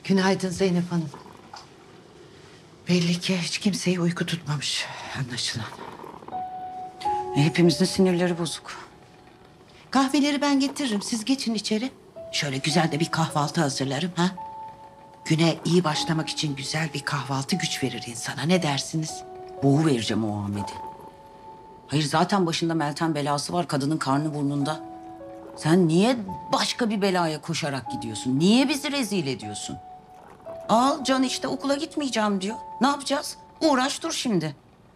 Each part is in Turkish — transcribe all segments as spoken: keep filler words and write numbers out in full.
Günaydın Zeynep Hanım. Belli ki hiç kimseyi uyku tutmamış anlaşılan. Hepimizin sinirleri bozuk. Kahveleri ben getiririm. Siz geçin içeri. Şöyle güzel de bir kahvaltı hazırlarım ha. Güne iyi başlamak için güzel bir kahvaltı güç verir insana. Ne dersiniz? Boğu vereceğim o Ahmet'i. Hayır zaten başında Meltem belası var, kadının karnı burnunda. Sen niye başka bir belaya koşarak gidiyorsun? Niye bizi rezil ediyorsun? Al Can işte okula gitmeyeceğim diyor. Ne yapacağız? Uğraş dur şimdi.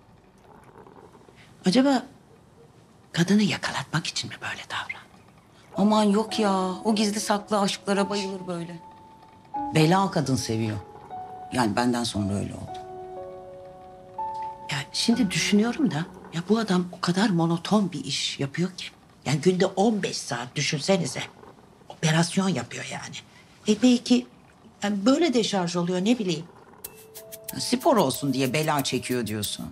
Acaba kadını yakalatmak için mi böyle davran? Aman yok ya, o gizli saklı aşklara bayılır böyle. Bela kadın seviyor. Yani benden sonra öyle oldu. Ya şimdi düşünüyorum da ya bu adam o kadar monoton bir iş yapıyor ki. Yani günde on beş saat düşünsenize. Operasyon yapıyor yani. E belki yani böyle deşarj oluyor ne bileyim. Spor olsun diye bela çekiyor diyorsun.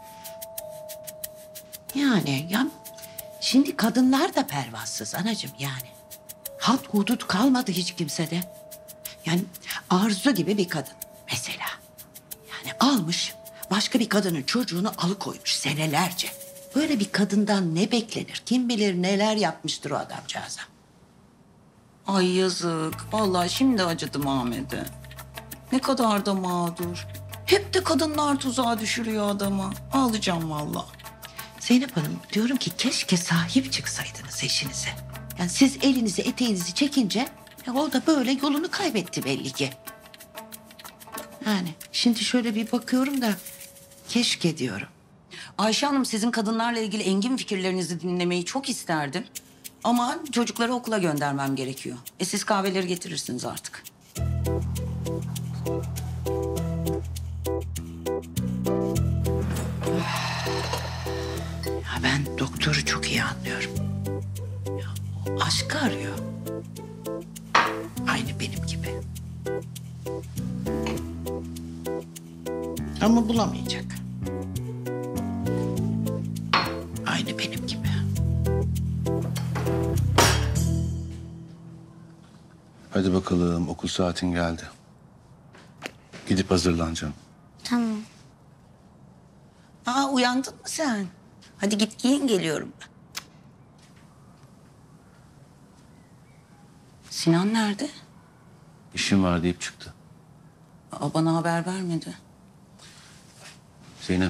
Yani ya şimdi kadınlar da pervasız anacığım yani. Hat hudut kalmadı hiç kimsede. Yani Arzu gibi bir kadın mesela. Yani almış başka bir kadının çocuğunu alıkoymuş senelerce. Böyle bir kadından ne beklenir? Kim bilir neler yapmıştır o adamcağıza. Ay yazık. Vallahi şimdi acıdım Ahmet'e. Ne kadar da mağdur. Hep de kadınlar tuzağa düşürüyor adamı. Ağlayacağım vallahi. Zeynep Hanım diyorum ki keşke sahip çıksaydınız eşinize. Yani siz elinizi eteğinizi çekince ya o da böyle yolunu kaybetti belli ki. Yani şimdi şöyle bir bakıyorum da keşke diyorum. Ayşe Hanım sizin kadınlarla ilgili engin fikirlerinizi dinlemeyi çok isterdim. Ama çocukları okula göndermem gerekiyor. E siz kahveleri getirirsiniz artık. Ya ben doktoru çok iyi anlıyorum. Ya o aşkı arıyor. Aynı benim gibi. Ama bulamayacak. Aynı benim gibi. Hadi bakalım okul saatin geldi. Gidip hazırlanacağım. Tamam. Aa uyandın mı sen? Hadi git giyin geliyorum ben. Sinan nerede? İşim var deyip çıktı. Aa, bana haber vermedi. Zeynep.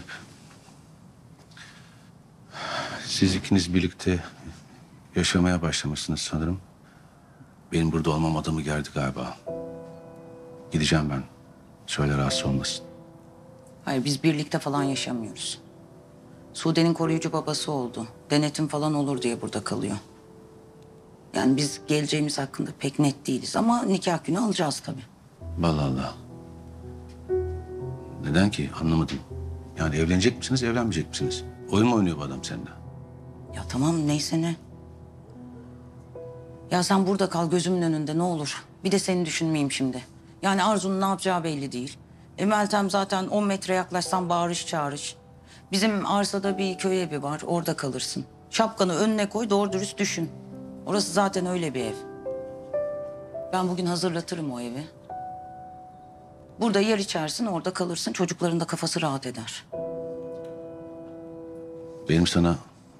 Siz ikiniz birlikte yaşamaya başlamışsınız sanırım. Benim burada olmam adamı gerdi galiba. Gideceğim ben. Söyle rahatsız olmasın. Hayır biz birlikte falan yaşamıyoruz. Sude'nin koruyucu babası oldu. Denetim falan olur diye burada kalıyor. Yani biz geleceğimiz hakkında pek net değiliz ama nikah günü alacağız tabii. Allah Allah. Neden ki? Anlamadım. Yani evlenecek misiniz, evlenmeyecek misiniz? Oyun mu oynuyor bu adam seninle? Ya tamam neyse ne. Ya sen burada kal gözümün önünde ne olur. Bir de seni düşünmeyeyim şimdi. Yani Arzu'nun ne yapacağı belli değil. E Meltem zaten on metre yaklaşsan bağırış çağırış. Bizim arsada bir köy evi var orada kalırsın. Şapkanı önüne koy doğru dürüst düşün. Orası zaten öyle bir ev. Ben bugün hazırlatırım o evi. Burada yer içersin orada kalırsın. Çocukların da kafası rahat eder. Benim sana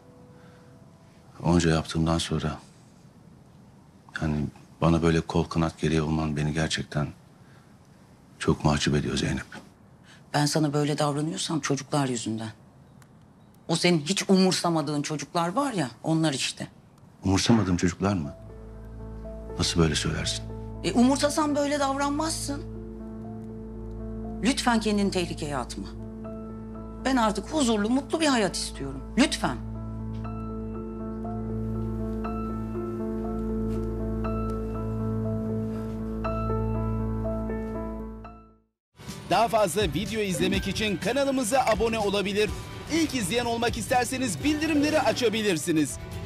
onca yaptığımdan sonra... yani bana böyle kol kanat geriye olman beni gerçekten çok mahcup ediyor Zeynep. Ben sana böyle davranıyorsam çocuklar yüzünden. O senin hiç umursamadığın çocuklar var ya onlar işte. Umursamadığım çocuklar mı? Nasıl böyle söylersin? E umursasan böyle davranmazsın. Lütfen kendini tehlikeye atma. Ben artık huzurlu, mutlu bir hayat istiyorum. Lütfen. Daha fazla video izlemek için kanalımıza abone olabilir. İlk izleyen olmak isterseniz bildirimleri açabilirsiniz.